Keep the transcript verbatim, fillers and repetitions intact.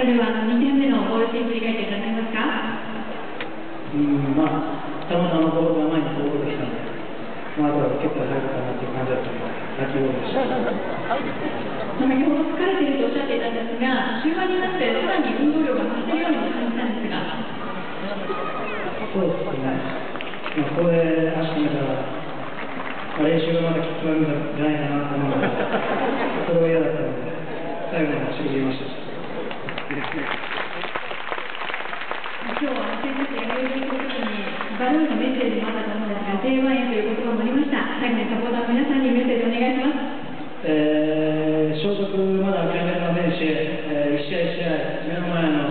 それではにてんめのゴールシーン振り返っていただけますか？ うん、まあ、たまたまボールが前にこぼれてきたので、まあ、あとは結構入ったかなっていう感じだったので、泣き声でした。 先ほど疲れているとおっしゃっていたんですが、終盤になってさらに運動量が増しているようにも感じたんですが。 そうですね、まあ、ここで足止めたら、まあ、練習がまだきつくなるんじゃないかなと思うので、それは嫌だったので、最後まで走りました。 今日は選手たちが入場するときにバルーンのメッセージもあったと思うんですが、 ジェイワン へという言葉もありました。最後にサポーターの皆さんにメッセージをお願いします。 えー、所属まだ諦めませんし、えー、一試合一試合目の前の